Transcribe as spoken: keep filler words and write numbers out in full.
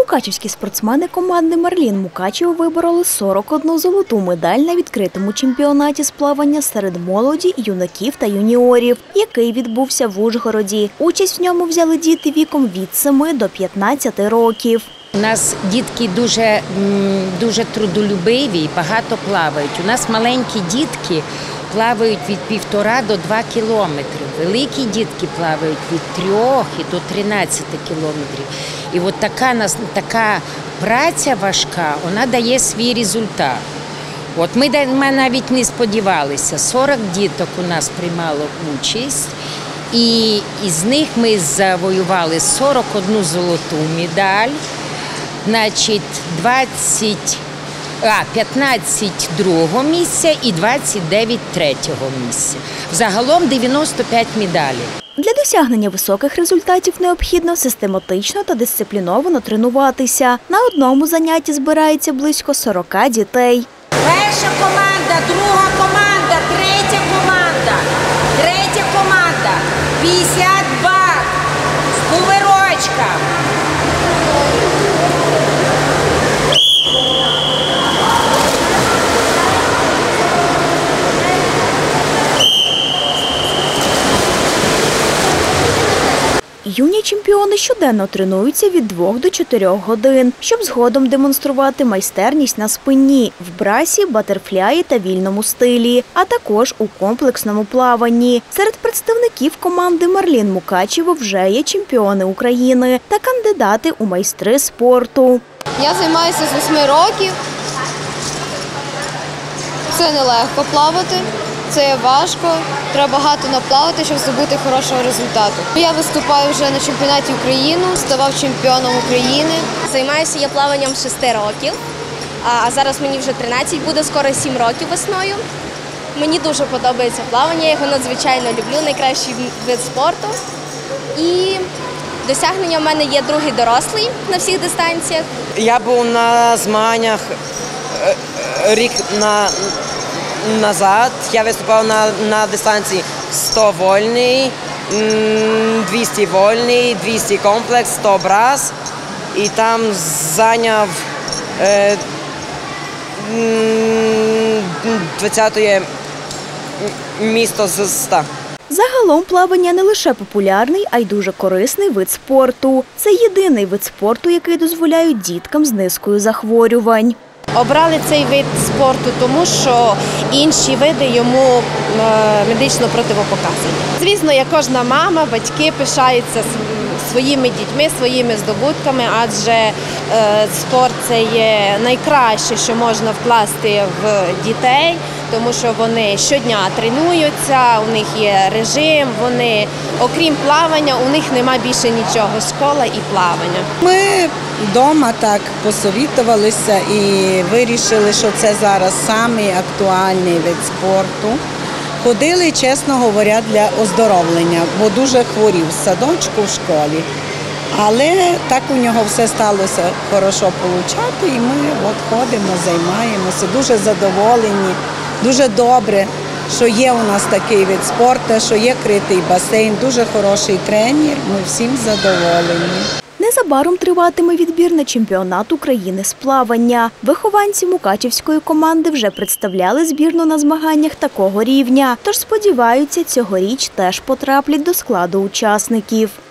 Мукачівські спортсмени команди «Марлін Мукачево» вибороли сорок одну золоту медаль на відкритому чемпіонаті з плавання серед молоді, юнаків та юніорів, який відбувся в Ужгороді. Участь в ньому взяли діти віком від семи до п'ятнадцяти років. У нас дітки дуже, дуже трудолюбиві і багато плавають. У нас маленькі дітки плавають від півтора до два кілометри. Великі дітки плавають від трьох і до тринадцяти кілометрів. І от така, така праця важка, вона дає свій результат. От ми, ми навіть не сподівалися, сорок діток у нас приймало участь. І із них ми завоювали сорок одну золоту медаль, значить, двадцять, а, п'ятнадцять другого місця і двадцять дев'ять третього місця. Загалом дев'яносто п'ять медалей. Для досягнення високих результатів необхідно систематично та дисципліновано тренуватися. На одному занятті збирається близько сорока дітей. Перша команда, друга команда, третя команда, третя команда, п'ятдесят бат, з кувирочка. Юні чемпіони щоденно тренуються від двох до чотирьох годин, щоб згодом демонструвати майстерність на спині, в брасі, батерфляї та вільному стилі, а також у комплексному плаванні. Серед представників команди «Марлін Мукачево» вже є чемпіони України та кандидати у майстри спорту. Я займаюся з восьми років. Це нелегко плавати. Це важко, треба багато наплавати, щоб здобути хорошого результату. Я виступаю вже на чемпіонаті України, ставав чемпіоном України. Займаюся я плаванням з шести років, а зараз мені вже тринадцять, буде скоро сім років весною. Мені дуже подобається плавання, я його надзвичайно люблю, найкращий вид спорту. І досягнення в мене є другий дорослий на всіх дистанціях. Я був на змаганнях рік на назад. Я виступав на, на дистанції сто вольний, двісті вольний, двісті комплекс, сто брас. І там зайняв е, двадцяте місто з ста. Загалом плавання не лише популярний, а й дуже корисний вид спорту. Це єдиний вид спорту, який дозволяє діткам з низкою захворювань. Обрали цей вид спорту, тому що інші види йому медично противопоказані. Звісно, як кожна мама, батьки пишаються своїми дітьми, своїми здобутками, адже спорт – це є найкраще, що можна вкласти в дітей, тому що вони щодня тренуються, у них є режим, вони, окрім плавання, у них нема більше нічого – школа і плавання. Ми вдома так посовітувалися і вирішили, що це зараз самий актуальний вид спорту. Ходили, чесно говоря, для оздоровлення, бо дуже хворів в садочку, в школі. Але так у нього все сталося хорошо получати, і ми от ходимо, займаємося, дуже задоволені, дуже добре, що є у нас такий вид спорту, що є критий басейн, дуже хороший тренер, ми всім задоволені. Незабаром триватиме відбір на чемпіонат України з плавання. Вихованці мукачівської команди вже представляли збірну на змаганнях такого рівня, тож сподіваються, цьогоріч теж потраплять до складу учасників.